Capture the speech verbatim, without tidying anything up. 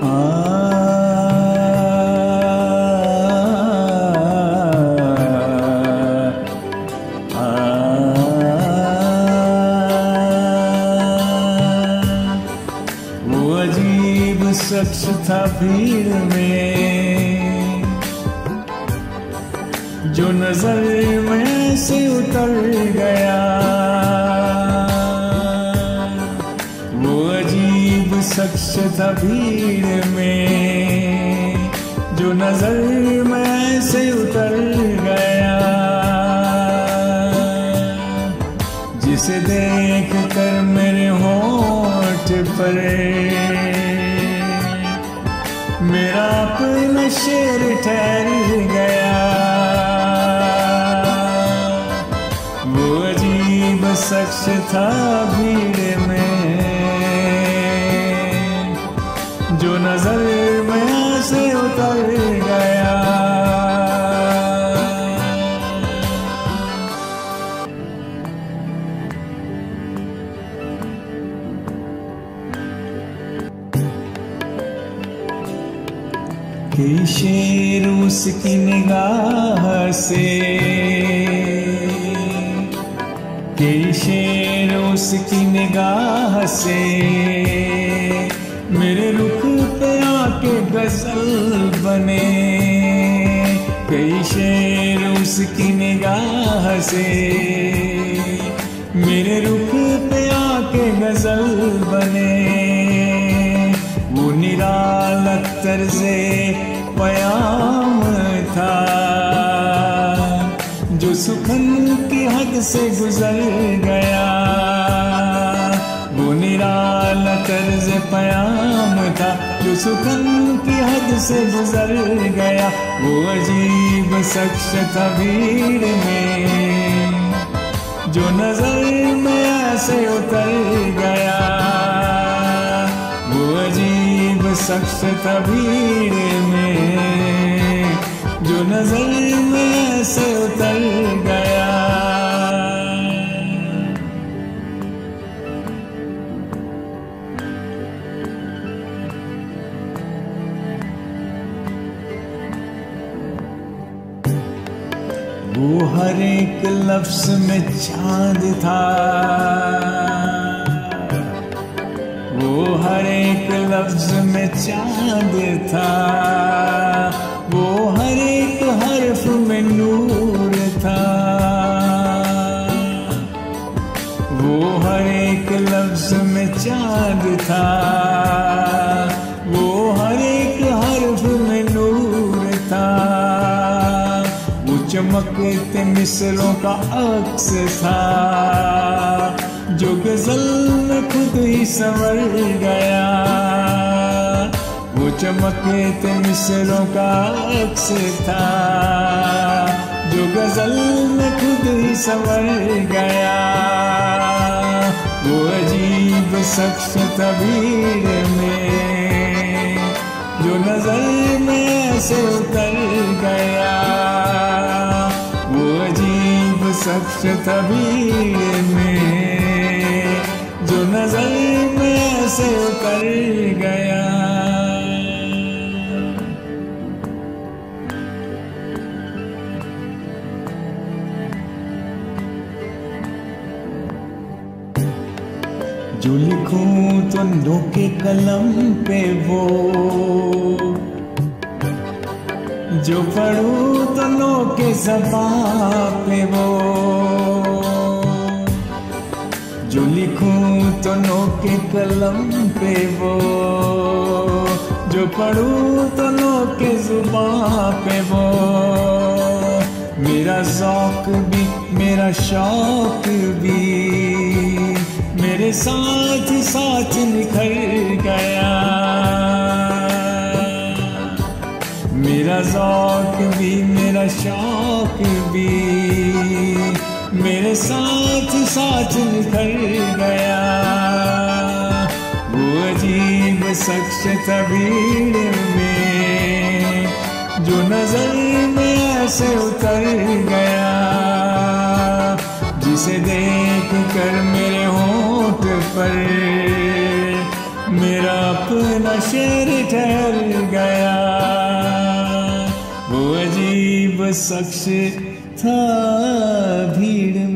शख्स था भीड़ में जो नजर में से उतर गया। वो अजीब शख्स था भीड़ में जो नजर में से उतर गया। जिसे देख कर मेरे होंठ पर मेरा अपना शेर ठहर गया। वो अजीब शख्स था भीड़ में जो नजर में से उतर गया। कि शेर उसकी निगाह से, कि शेर उसकी निगाह से मेरे रुख पे आके गजल बने। कई शेर उसकी निगाह से मेरे रुख पे आके गजल बने। वो निराला तर्ज़े पयाम था जो सुखन की हद से गुजर गया। वो निराला तर्ज़े पयाम था जो सुखन की हद से गुजर गया। वो अजीब शख्स था भीड़ में जो नजर में ऐसे उतर गया। वो अजीब शख्स था भीड़ में जो नजर में से उतर गया। वो हर एक लफ्ज में चांद था, वो हर एक लफ्ज में चांद था। वो हर एक हर्फ में नूर था। वो हर एक लफ्ज में चांद था। वो हर एक हर्फ में नूर था। वो चमकते मिसरों का अक्स था जो गजल में खुद ही संवर गया। वो चमकते मिसरों का अक्स था जो गजल में खुद ही संवर गया। वो अजीब शख्स था भीड़ में जो नजर में से उतर गया। वो अजीब शख्स था भीड़ में जो नजर में से उतर गया। जो लिखूं तो नोके कलम पे वो, जो पढ़ूं तो नोके ज़बां पे वो। जो लिखूं तो नोके कलम पे वो, जो पढ़ूं तो नोके ज़ुबां पे वो। मेरा ज़ौक़ भी मेरा शौक़ भी मेरे साथ साथ निखर गया। मेरा ज़ौक़ भी मेरा शौक़ भी मेरे साथ साथ निखर गया। वो अजीब शख्स था भीड़ में जो नजर में ऐसे उतर गया। जिसे देख कर मेरे होंठ पर मेरा अपना शेर ठहर गया। वो अजीब शख्स था भीड़